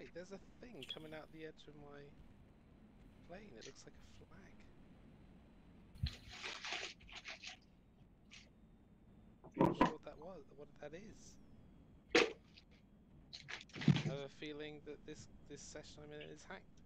there's a thing coming out the edge of my plane. It looks like a flag. I'm not sure what that was, what that is. I have a feeling that this session I'm in is hacked.